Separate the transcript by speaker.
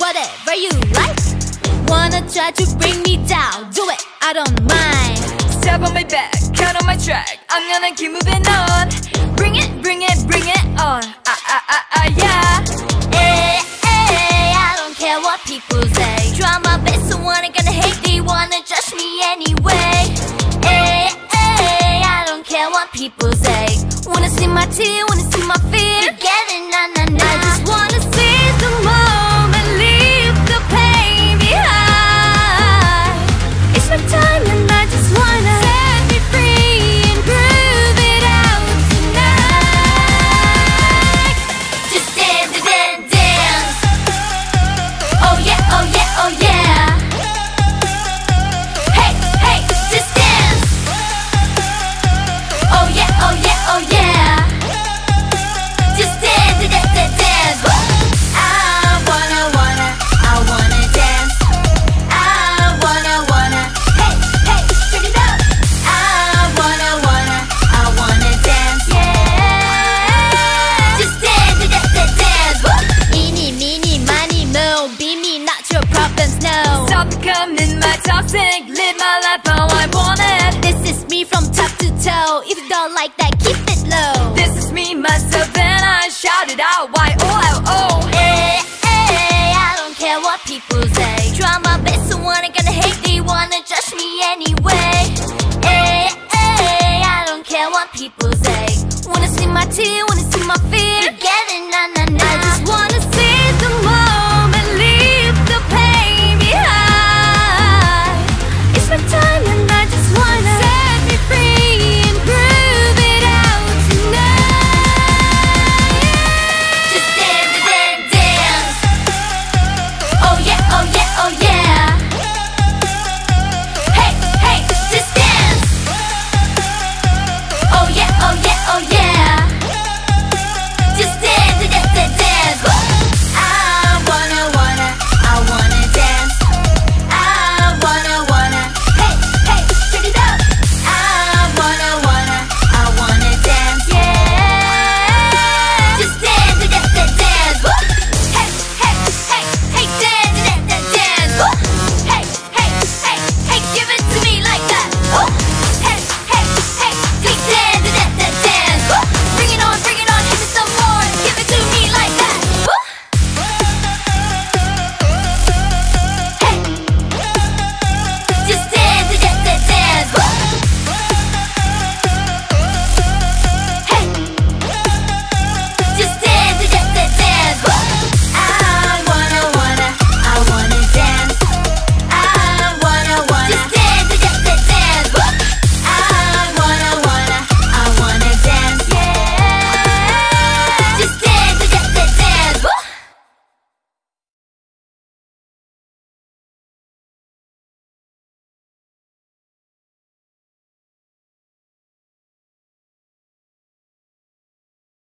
Speaker 1: whatever you like. Wanna try to bring me down, do it, I don't mind.
Speaker 2: Step on my back, cut on my track, I'm gonna keep moving on. Bring it, bring it, bring it on. Yeah.
Speaker 1: I don't care what people say. Try my best, so what I gonna hate, they wanna judge me anyway. I don't care what people say. Wanna see my tear, wanna see my fear. Get it, na na na. I just wanna seize the moment, leave the pain behind. It's my time and I just wanna set me free and prove it out tonight. Just dance, dance, dance. Oh yeah, oh yeah, oh yeah. Hey, hey, just dance. Oh yeah, oh yeah, oh yeah. Just dance, dance, dance, dance. Woo! I wanna dance. I wanna, hey, hey, check it out. I wanna dance, yeah. Just dance, dance, dance, dance. Woo! Eeny, meeny, miny, moe. Be me, not your problems, no.
Speaker 2: Stop becoming my toxic, live my life how I want it.
Speaker 1: This is me from top to toe. If you don't like that, keep it low.
Speaker 2: This is me, myself, and I shout it out. Y-O-L-O.
Speaker 1: I don't care what people say. Try my best, so what I gonna hate, they wanna judge me anyway. I don't care what people say. Wanna see my tear, wanna see my fear. Get it, na na na.